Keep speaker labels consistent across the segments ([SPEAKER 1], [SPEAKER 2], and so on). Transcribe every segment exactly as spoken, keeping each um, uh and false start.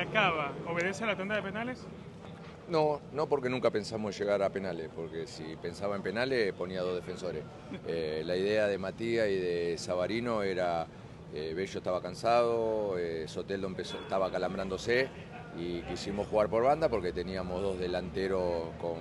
[SPEAKER 1] la Cava obedece a la tanda de penales?
[SPEAKER 2] No, no porque nunca pensamos llegar a penales, porque si pensaba en penales ponía dos defensores. Eh, la idea de Matías y de Savarino era, eh, Bello estaba cansado, eh, Soteldo empezó, estaba calambrándose y quisimos jugar por banda porque teníamos dos delanteros con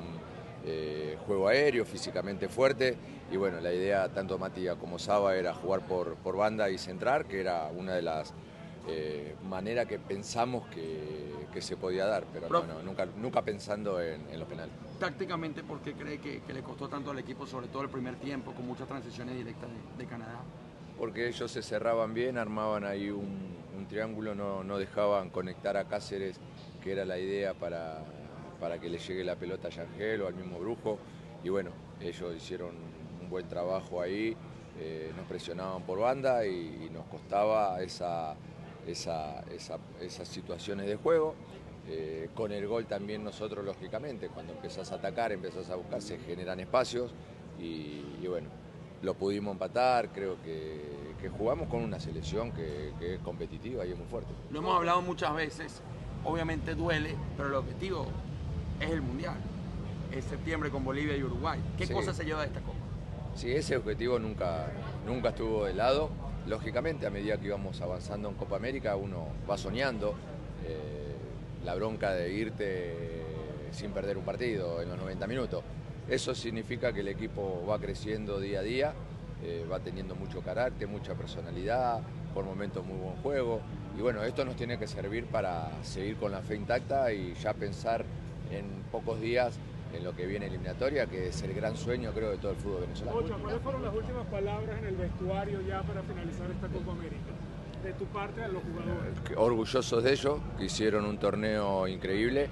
[SPEAKER 2] eh, juego aéreo, físicamente fuerte, y bueno, la idea tanto Matías como Saba era jugar por, por banda y centrar, que era una de las eh, maneras que pensamos que, que se podía dar, pero no, no, nunca, nunca pensando en, en los penales.
[SPEAKER 3] Tácticamente, ¿por qué cree que, que le costó tanto al equipo, sobre todo el primer tiempo, con muchas transiciones directas de, de Canadá?
[SPEAKER 2] Porque ellos se cerraban bien, armaban ahí un, un triángulo, no, no dejaban conectar a Cáceres, que era la idea para, para que le llegue la pelota a Yangel o al mismo Brujo. Y bueno, ellos hicieron un buen trabajo ahí, eh, nos presionaban por banda y, y nos costaba esa, esa, esa, esas situaciones de juego. Eh, con el gol también nosotros, lógicamente, cuando empezás a atacar, empezás a buscar, se generan espacios y, y bueno, lo pudimos empatar, creo que, que jugamos con una selección que, que es competitiva y es muy fuerte.
[SPEAKER 3] Lo hemos hablado muchas veces, obviamente duele, pero el objetivo es el Mundial, es septiembre con Bolivia y Uruguay. ¿Qué
[SPEAKER 2] Sí.
[SPEAKER 3] cosa se lleva de esta Copa?
[SPEAKER 2] Sí, ese objetivo nunca, nunca estuvo de lado. Lógicamente, a medida que íbamos avanzando en Copa América, uno va soñando eh, la bronca de irte sin perder un partido en los noventa minutos. Eso significa que el equipo va creciendo día a día, eh, va teniendo mucho carácter, mucha personalidad, por momentos muy buen juego. Y bueno, esto nos tiene que servir para seguir con la fe intacta y ya pensar en pocos días en lo que viene eliminatoria, que es el gran sueño, creo, de todo el fútbol venezolano.
[SPEAKER 1] Ocho, ¿cuáles fueron las últimas palabras en el vestuario ya para finalizar esta Copa América? De tu parte a los jugadores.
[SPEAKER 2] Orgullosos de ellos, que hicieron un torneo increíble,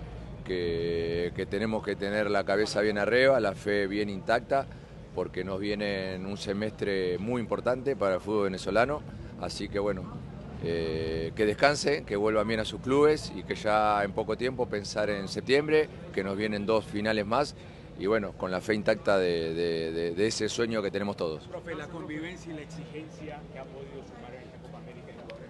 [SPEAKER 2] que, que tenemos que tener la cabeza bien arriba, la fe bien intacta, porque nos viene un semestre muy importante para el fútbol venezolano, así que bueno, eh, que descansen, que vuelvan bien a sus clubes y que ya en poco tiempo pensar en septiembre, que nos vienen dos finales más y bueno, con la fe intacta de, de, de, de ese sueño que tenemos todos.
[SPEAKER 1] Profe, la convivencia y la exigencia que ha podido sumar en esta Copa América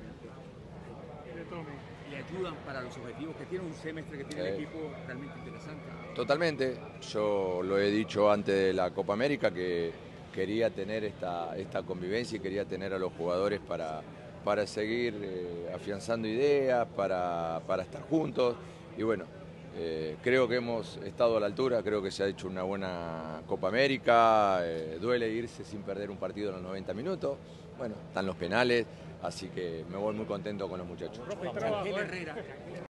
[SPEAKER 3] le ayudan para los objetivos que tiene un semestre que tiene
[SPEAKER 2] eh,
[SPEAKER 3] el equipo realmente interesante.
[SPEAKER 2] Totalmente, yo lo he dicho antes de la Copa América que quería tener esta, esta convivencia y quería tener a los jugadores para, para seguir eh, afianzando ideas, para, para estar juntos y bueno, eh, creo que hemos estado a la altura, creo que se ha hecho una buena Copa América, eh, duele irse sin perder un partido en los noventa minutos, bueno, están los penales, así que me voy muy contento con los muchachos.
[SPEAKER 1] Profe, trabajo, ¿eh?